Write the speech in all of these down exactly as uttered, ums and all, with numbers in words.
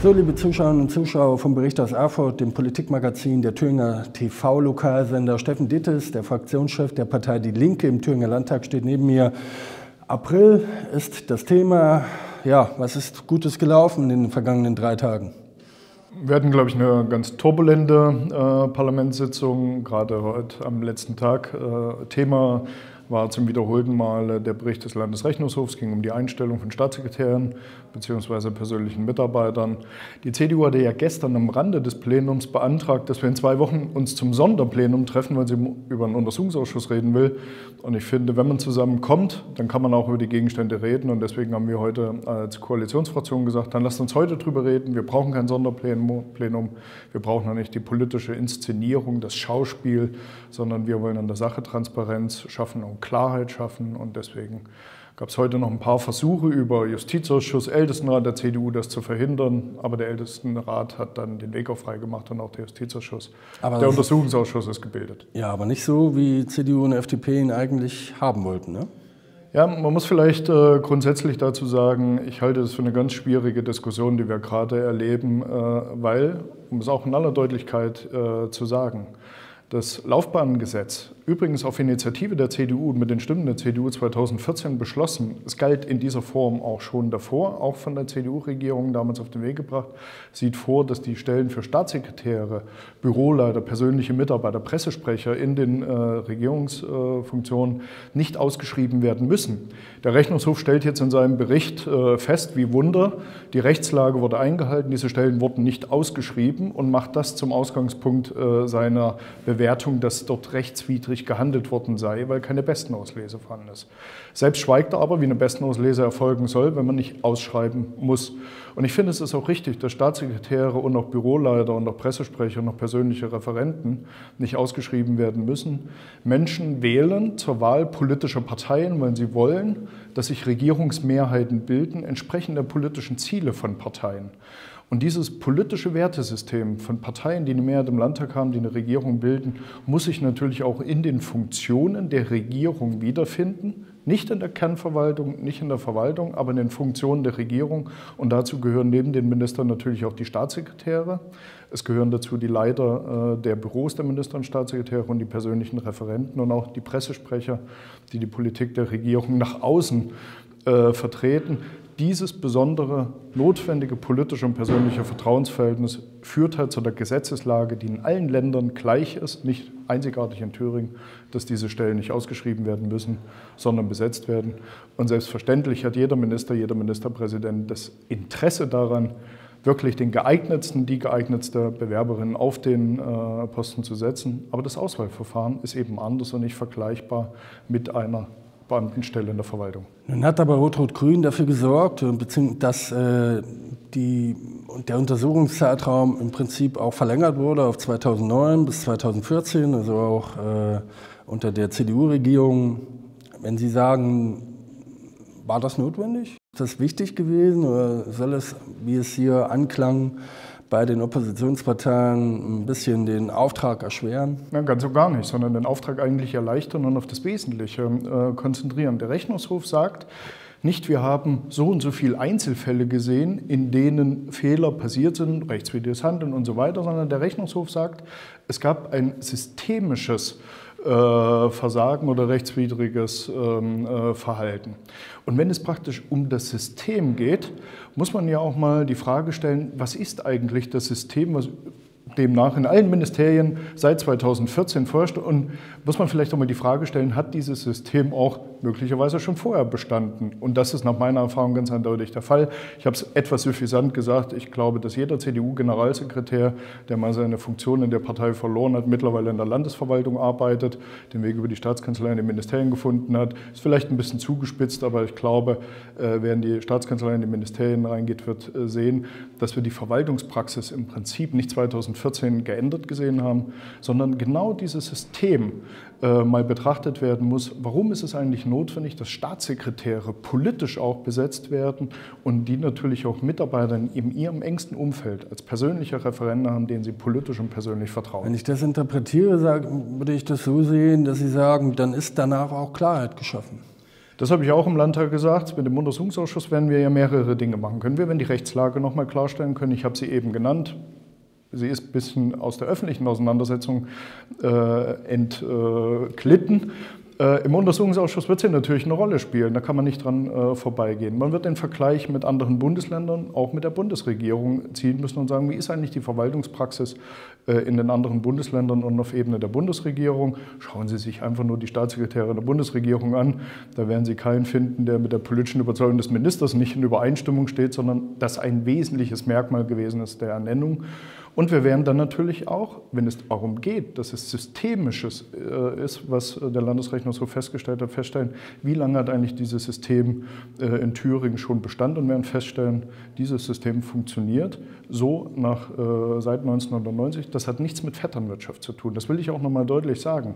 So, liebe Zuschauerinnen und Zuschauer vom Bericht aus Erfurt, dem Politikmagazin der Thüringer T V-Lokalsender. Steffen Dittes, der Fraktionschef der Partei Die Linke im Thüringer Landtag, steht neben mir. April ist das Thema. Ja, was ist Gutes gelaufen in den vergangenen drei Tagen? Wir hatten, glaube ich, eine ganz turbulente äh, Parlamentssitzung, gerade heute am letzten Tag. Äh, Thema war zum wiederholten Mal der Bericht des Landesrechnungshofs, es ging um die Einstellung von Staatssekretären bzw. persönlichen Mitarbeitern. Die C D U hatte ja gestern am Rande des Plenums beantragt, dass wir in zwei Wochen uns zum Sonderplenum treffen, weil sie über einen Untersuchungsausschuss reden will. Und ich finde, wenn man zusammenkommt, dann kann man auch über die Gegenstände reden. Und deswegen haben wir heute als Koalitionsfraktion gesagt, dann lasst uns heute drüber reden. Wir brauchen kein Sonderplenum, wir brauchen auch nicht die politische Inszenierung, das Schauspiel, sondern wir wollen an der Sache Transparenz schaffen und Klarheit schaffen. Und deswegen gab es heute noch ein paar Versuche über Justizausschuss, Ältestenrat der C D U, das zu verhindern. Aber der Ältestenrat hat dann den Weg auch freigemacht und auch der Justizausschuss. Aber der Untersuchungsausschuss ist gebildet. Ja, aber nicht so, wie C D U und F D P ihn eigentlich haben wollten, ne? Ja, man muss vielleicht äh, grundsätzlich dazu sagen, ich halte das für eine ganz schwierige Diskussion, die wir gerade erleben, äh, weil, um es auch in aller Deutlichkeit äh, zu sagen, das Laufbahngesetz, übrigens auf Initiative der C D U und mit den Stimmen der C D U zweitausendvierzehn beschlossen, es galt in dieser Form auch schon davor, auch von der C D U-Regierung damals auf den Weg gebracht, sieht vor, dass die Stellen für Staatssekretäre, Büroleiter, persönliche Mitarbeiter, Pressesprecher in den äh, Regierungsfunktionen äh, nicht ausgeschrieben werden müssen. Der Rechnungshof stellt jetzt in seinem Bericht äh, fest, wie Wunder, die Rechtslage wurde eingehalten, diese Stellen wurden nicht ausgeschrieben und macht das zum Ausgangspunkt äh, seiner Bewertung, dass dort rechtswidrig gehandelt worden sei, weil keine Bestenauslese vorhanden ist. Selbst schweigt er aber, wie eine Bestenauslese erfolgen soll, wenn man nicht ausschreiben muss. Und ich finde, es ist auch richtig, dass Staatssekretäre und auch Büroleiter und auch Pressesprecher und auch persönliche Referenten nicht ausgeschrieben werden müssen. Menschen wählen zur Wahl politischer Parteien, weil sie wollen, dass sich Regierungsmehrheiten bilden, entsprechend der politischen Ziele von Parteien. Und dieses politische Wertesystem von Parteien, die eine Mehrheit im Landtag haben, die eine Regierung bilden, muss sich natürlich auch in den Funktionen der Regierung wiederfinden. Nicht in der Kernverwaltung, nicht in der Verwaltung, aber in den Funktionen der Regierung. Und dazu gehören neben den Ministern natürlich auch die Staatssekretäre. Es gehören dazu die Leiter äh, der Büros der Minister und Staatssekretäre und die persönlichen Referenten und auch die Pressesprecher, die die Politik der Regierung nach außen äh, vertreten. Dieses besondere, notwendige politische und persönliche Vertrauensverhältnis führt halt zu der Gesetzeslage, die in allen Ländern gleich ist, nicht einzigartig in Thüringen, dass diese Stellen nicht ausgeschrieben werden müssen, sondern besetzt werden. Und selbstverständlich hat jeder Minister, jeder Ministerpräsident das Interesse daran, wirklich den geeignetsten, die geeignetste Bewerberin auf den äh, Posten zu setzen. Aber das Auswahlverfahren ist eben anders und nicht vergleichbar mit einer Beamtenstelle in der Verwaltung. Nun hat aber Rot-Rot-Grün dafür gesorgt, dass äh, die, der Untersuchungszeitraum im Prinzip auch verlängert wurde auf zweitausendneun bis zweitausendvierzehn, also auch äh, unter der C D U-Regierung. Wenn Sie sagen, war das notwendig? Ist das wichtig gewesen oder soll es, wie es hier anklang, bei den Oppositionsparteien ein bisschen den Auftrag erschweren? Ja, ganz so gar nicht, sondern den Auftrag eigentlich erleichtern und auf das Wesentliche äh, konzentrieren. Der Rechnungshof sagt nicht, wir haben so und so viele Einzelfälle gesehen, in denen Fehler passiert sind, rechtswidriges Handeln und so weiter, sondern der Rechnungshof sagt, es gab ein systemisches Äh, Versagen oder rechtswidriges ähm, äh, Verhalten. Und wenn es praktisch um das System geht, muss man ja auch mal die Frage stellen, was ist eigentlich das System, was demnach in allen Ministerien seit zweitausendvierzehn forscht, und muss man vielleicht auch mal die Frage stellen, hat dieses System auch möglicherweise schon vorher bestanden? Und das ist nach meiner Erfahrung ganz eindeutig der Fall. Ich habe es etwas suffisant gesagt, ich glaube, dass jeder C D U-Generalsekretär, der mal seine Funktion in der Partei verloren hat, mittlerweile in der Landesverwaltung arbeitet, den Weg über die Staatskanzlei in die Ministerien gefunden hat. Ist vielleicht ein bisschen zugespitzt, aber ich glaube, wer in die Staatskanzlei in die Ministerien reingeht, wird sehen, dass wir die Verwaltungspraxis im Prinzip nicht zweitausendvierzehn geändert gesehen haben, sondern genau dieses System äh, mal betrachtet werden muss. Warum ist es eigentlich notwendig, dass Staatssekretäre politisch auch besetzt werden und die natürlich auch Mitarbeiter in ihrem engsten Umfeld als persönliche Referenten haben, denen sie politisch und persönlich vertrauen? Wenn ich das interpretiere, sage, würde ich das so sehen, dass Sie sagen, dann ist danach auch Klarheit geschaffen. Das habe ich auch im Landtag gesagt. Mit dem Untersuchungsausschuss werden wir ja mehrere Dinge machen können. Wir werden die Rechtslage noch mal klarstellen können. Ich habe sie eben genannt. Sie ist ein bisschen aus der öffentlichen Auseinandersetzung äh, entglitten. Äh, Im Untersuchungsausschuss wird sie natürlich eine Rolle spielen, da kann man nicht dran äh, vorbeigehen. Man wird den Vergleich mit anderen Bundesländern, auch mit der Bundesregierung ziehen müssen und sagen, wie ist eigentlich die Verwaltungspraxis äh, in den anderen Bundesländern und auf Ebene der Bundesregierung. Schauen Sie sich einfach nur die Staatssekretäre der Bundesregierung an, da werden Sie keinen finden, der mit der politischen Überzeugung des Ministers nicht in Übereinstimmung steht, sondern das ein wesentliches Merkmal gewesen ist der Ernennung. Und wir werden dann natürlich auch, wenn es darum geht, dass es Systemisches äh, ist, was der Landesrechnungshof festgestellt hat, feststellen, wie lange hat eigentlich dieses System äh, in Thüringen schon Bestand und werden feststellen, dieses System funktioniert so nach, äh, seit neunzehnhundertneunzig. Das hat nichts mit Vetternwirtschaft zu tun. Das will ich auch noch mal deutlich sagen.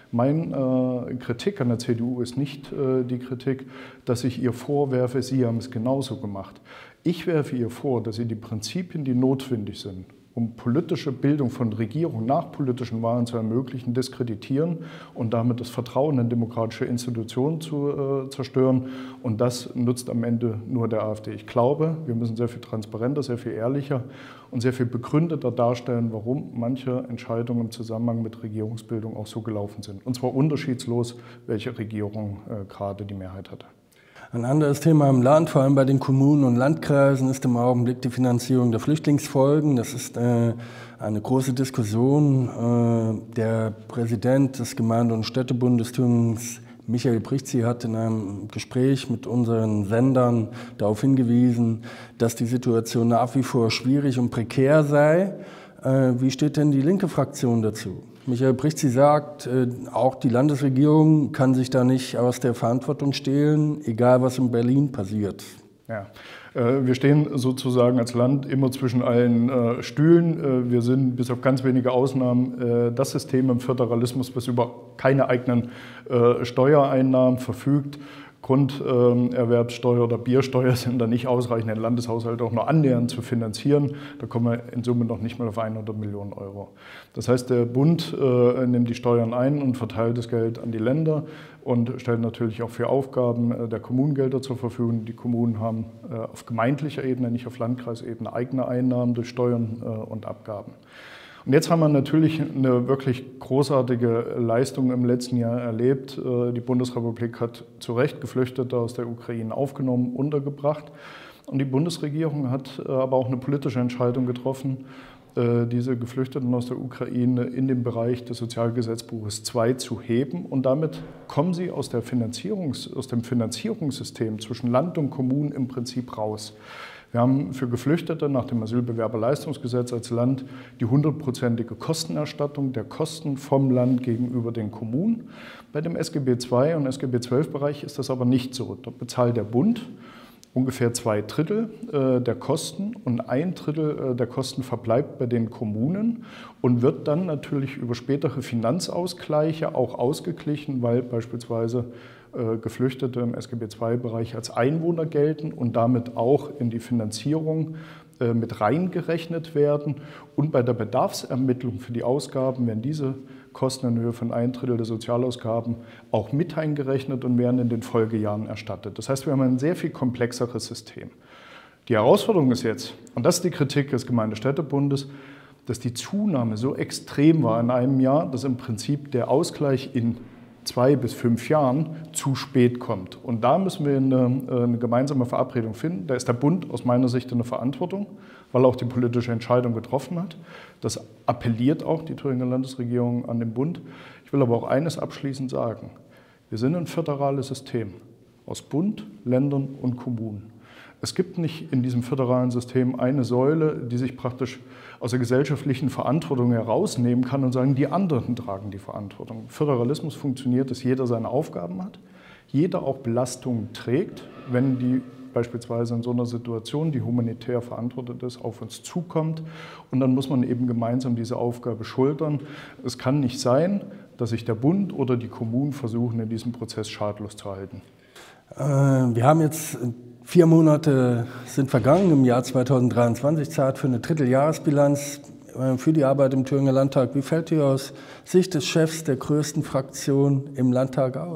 Meine äh, Kritik an der C D U ist nicht äh, die Kritik, dass ich ihr vorwerfe, sie haben es genauso gemacht. Ich werfe ihr vor, dass sie die Prinzipien, die notwendig sind, um politische Bildung von Regierung nach politischen Wahlen zu ermöglichen, diskreditieren und damit das Vertrauen in demokratische Institutionen zu äh, zerstören. Und das nutzt am Ende nur der AfD. Ich glaube, wir müssen sehr viel transparenter, sehr viel ehrlicher und sehr viel begründeter darstellen, warum manche Entscheidungen im Zusammenhang mit Regierungsbildung auch so gelaufen sind. Und zwar unterschiedslos, welche Regierung äh, gerade die Mehrheit hatte. Ein anderes Thema im Land, vor allem bei den Kommunen und Landkreisen, ist im Augenblick die Finanzierung der Flüchtlingsfolgen. Das ist äh, eine große Diskussion. Äh, der Präsident des Gemeinde- und Städtebundes Thüringens, Michael Prichzi, hat in einem Gespräch mit unseren Sendern darauf hingewiesen, dass die Situation nach wie vor schwierig und prekär sei. Äh, wie steht denn die linke Fraktion dazu? Michael Prichzi sagt, äh, auch die Landesregierung kann sich da nicht aus der Verantwortung stehlen, egal was in Berlin passiert. Ja, äh, wir stehen sozusagen als Land immer zwischen allen äh, Stühlen. Äh, wir sind bis auf ganz wenige Ausnahmen äh, das System im Föderalismus, das über keine eigenen äh, Steuereinnahmen verfügt. Grunderwerbssteuer oder Biersteuer sind da nicht ausreichend, den Landeshaushalt auch nur annähernd zu finanzieren. Da kommen wir in Summe noch nicht mal auf hundert Millionen Euro. Das heißt, der Bund äh, nimmt die Steuern ein und verteilt das Geld an die Länder und stellt natürlich auch für Aufgaben äh, der Kommunen Gelder zur Verfügung. Die Kommunen haben äh, auf gemeindlicher Ebene, nicht auf Landkreisebene, eigene Einnahmen durch Steuern äh, und Abgaben. Und jetzt haben wir natürlich eine wirklich großartige Leistung im letzten Jahr erlebt. Die Bundesrepublik hat zu Recht Geflüchtete aus der Ukraine aufgenommen, untergebracht. Und die Bundesregierung hat aber auch eine politische Entscheidung getroffen, diese Geflüchteten aus der Ukraine in den Bereich des Sozialgesetzbuches zwei zu heben. Und damit kommen sie aus, der Finanzierungs-, aus dem Finanzierungssystem zwischen Land und Kommunen im Prinzip raus. Wir haben für Geflüchtete nach dem Asylbewerberleistungsgesetz als Land die hundertprozentige Kostenerstattung der Kosten vom Land gegenüber den Kommunen. Bei dem S G B zwei und S G B zwölf Bereich ist das aber nicht so. Dort bezahlt der Bund ungefähr zwei Drittel der Kosten und ein Drittel der Kosten verbleibt bei den Kommunen und wird dann natürlich über spätere Finanzausgleiche auch ausgeglichen, weil beispielsweise Geflüchtete im S G B zwei Bereich als Einwohner gelten und damit auch in die Finanzierung mit reingerechnet werden. Und bei der Bedarfsermittlung für die Ausgaben werden diese Kosten in Höhe von ein Drittel der Sozialausgaben auch mit eingerechnet und werden in den Folgejahren erstattet. Das heißt, wir haben ein sehr viel komplexeres System. Die Herausforderung ist jetzt, und das ist die Kritik des Gemeinde-Städtebundes, dass die Zunahme so extrem war in einem Jahr, dass im Prinzip der Ausgleich in zwei bis fünf Jahren zu spät kommt. Und da müssen wir eine, eine gemeinsame Verabredung finden. Da ist der Bund aus meiner Sicht in der Verantwortung, weil er auch die politische Entscheidung getroffen hat. Das appelliert auch die Thüringer Landesregierung an den Bund. Ich will aber auch eines abschließend sagen. Wir sind ein föderales System aus Bund, Ländern und Kommunen. Es gibt nicht in diesem föderalen System eine Säule, die sich praktisch aus der gesellschaftlichen Verantwortung herausnehmen kann und sagen, die anderen tragen die Verantwortung. Föderalismus funktioniert, dass jeder seine Aufgaben hat, jeder auch Belastungen trägt, wenn die beispielsweise in so einer Situation, die humanitär verantwortet ist, auf uns zukommt. Und dann muss man eben gemeinsam diese Aufgabe schultern. Es kann nicht sein, dass sich der Bund oder die Kommunen versuchen, in diesem Prozess schadlos zu halten. Äh, wir haben jetzt vier Monate sind vergangen im Jahr zweitausenddreiundzwanzig, Zeit für eine Dritteljahresbilanz äh, für die Arbeit im Thüringer Landtag. Wie fällt die aus Sicht des Chefs der größten Fraktion im Landtag aus?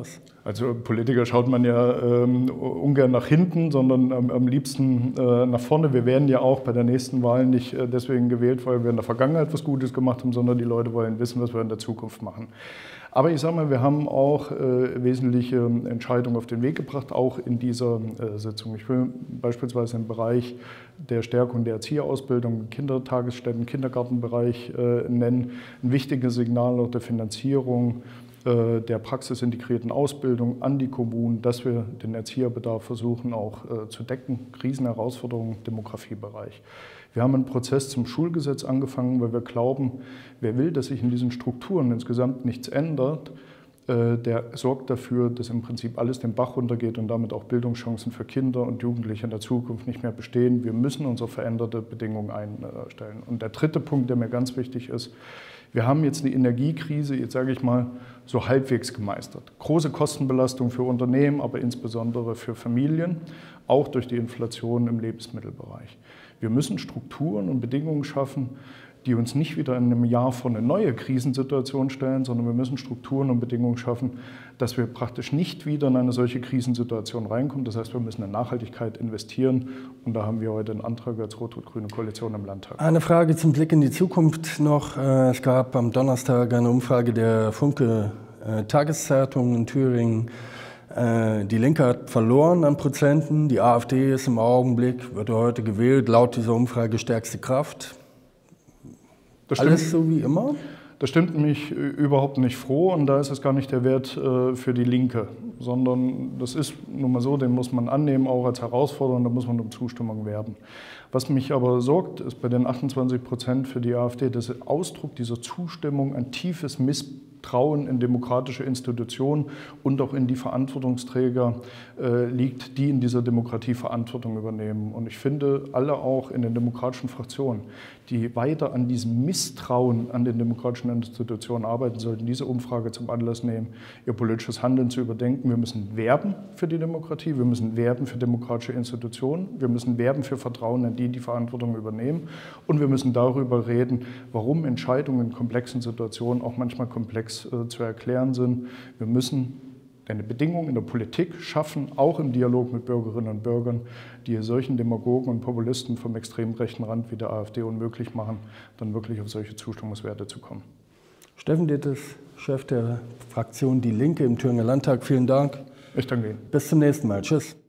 Also Politiker schaut man ja ähm, ungern nach hinten, sondern am, am liebsten äh, nach vorne. Wir werden ja auch bei der nächsten Wahl nicht äh, deswegen gewählt, weil wir in der Vergangenheit was Gutes gemacht haben, sondern die Leute wollen wissen, was wir in der Zukunft machen. Aber ich sage mal, wir haben auch äh, wesentliche Entscheidungen auf den Weg gebracht, auch in dieser äh, Sitzung. Ich will beispielsweise im Bereich der Stärkung der Erzieherausbildung, Kindertagesstätten, Kindergartenbereich äh, nennen, ein wichtiges Signal auch der Finanzierung äh, der praxisintegrierten Ausbildung an die Kommunen, dass wir den Erzieherbedarf versuchen auch äh, zu decken, Krisenherausforderungen im Demografiebereich. Wir haben einen Prozess zum Schulgesetz angefangen, weil wir glauben, wer will, dass sich in diesen Strukturen insgesamt nichts ändert, der sorgt dafür, dass im Prinzip alles den Bach runtergeht und damit auch Bildungschancen für Kinder und Jugendliche in der Zukunft nicht mehr bestehen. Wir müssen unsere veränderte Bedingungen einstellen. Und der dritte Punkt, der mir ganz wichtig ist, wir haben jetzt eine Energiekrise, jetzt sage ich mal, so halbwegs gemeistert. Große Kostenbelastung für Unternehmen, aber insbesondere für Familien, auch durch die Inflation im Lebensmittelbereich. Wir müssen Strukturen und Bedingungen schaffen, die uns nicht wieder in einem Jahr vor eine neue Krisensituation stellen, sondern wir müssen Strukturen und Bedingungen schaffen, dass wir praktisch nicht wieder in eine solche Krisensituation reinkommen. Das heißt, wir müssen in Nachhaltigkeit investieren und da haben wir heute einen Antrag als rot-rot-grüne Koalition im Landtag. Eine Frage zum Blick in die Zukunft noch. Es gab am Donnerstag eine Umfrage der Funke Tageszeitung in Thüringen. Die Linke hat verloren an Prozenten, die AfD ist im Augenblick, wird heute gewählt, laut dieser Umfrage stärkste Kraft. Das stimmt, alles so wie immer? Das stimmt mich überhaupt nicht froh und da ist es gar nicht der Wert äh, für die Linke, sondern das ist nun mal so, den muss man annehmen, auch als Herausforderung, da muss man um Zustimmung werben. Was mich aber sorgt, ist bei den achtundzwanzig Prozent für die AfD, dass der Ausdruck dieser Zustimmung ein tiefes Misstrauen in demokratische Institutionen und auch in die Verantwortungsträger äh, liegt, die in dieser Demokratie Verantwortung übernehmen. Und ich finde, alle auch in den demokratischen Fraktionen, die weiter an diesem Misstrauen an den demokratischen Institutionen arbeiten, sollten diese Umfrage zum Anlass nehmen, ihr politisches Handeln zu überdenken. Wir müssen werben für die Demokratie, wir müssen werben für demokratische Institutionen, wir müssen werben für Vertrauen in die, die Verantwortung übernehmen und wir müssen darüber reden, warum Entscheidungen in komplexen Situationen auch manchmal komplex äh, zu erklären sind. Wir müssen eine Bedingung in der Politik schaffen, auch im Dialog mit Bürgerinnen und Bürgern, die solchen Demagogen und Populisten vom extrem rechten Rand wie der AfD unmöglich machen, dann wirklich auf solche Zustimmungswerte zu kommen. Steffen Dittes, Chef der Fraktion Die Linke im Thüringer Landtag, vielen Dank. Ich danke Ihnen. Bis zum nächsten Mal. Tschüss.